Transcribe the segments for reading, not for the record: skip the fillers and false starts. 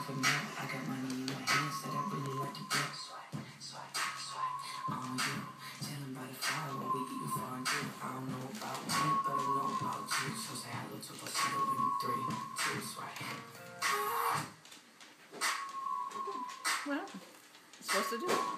ever know. I got money in my hands that I really like to blow. Swipe, swipe, swipe. On you, chillin' by the fire while we eatin' fondue. I don't know about me, but I know about you. So say hello to us in 3, 2, swipe. What happened? It's supposed to do it.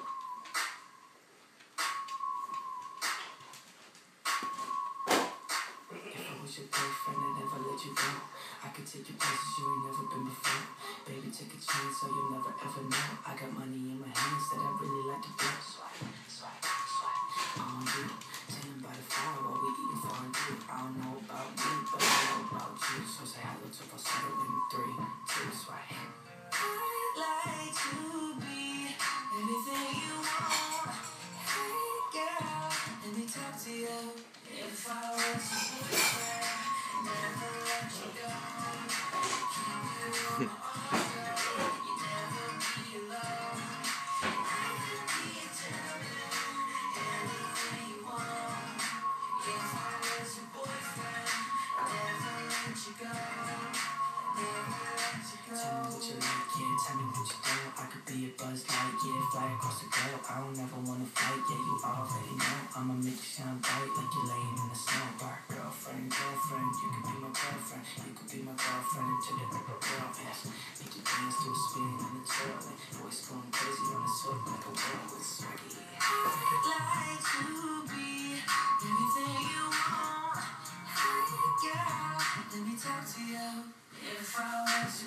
Your boyfriend that never let you go. I could take you places you ain't never been before. Baby, take a chance so you'll never ever know. I got money in my hands that I really like to blow. Swipe, swipe, swipe. On you, chillin' by the fire while we eatin' fondue. I don't know about me, but I know about you. So say hello to us in 3, 2, swipe. I'd like to be everything you want. Hey girl, let me talk to you. If I was your boyfriend, never let you go. Keep you on my arm, you never be alone. I could be a gentleman, anything you want. If I was your boyfriend, never let you go. Never let you go. Tell me what you like, yeah, tell me what you don't. I could be a Buzz Lightyear, fly across the globe. I don't ever wanna fight, yeah, you already know. I'ma make you shine bright like you're laying in the snow. Bar girlfriend, girlfriend, you could be my girlfriend. You could be my girlfriend until you make a girl dance. Make you dance to a spin in the twirling. Voice going crazy on the sweat like a whirl with swaggy. I'd like to be everything you want. Hey girl, let me talk to you. If I was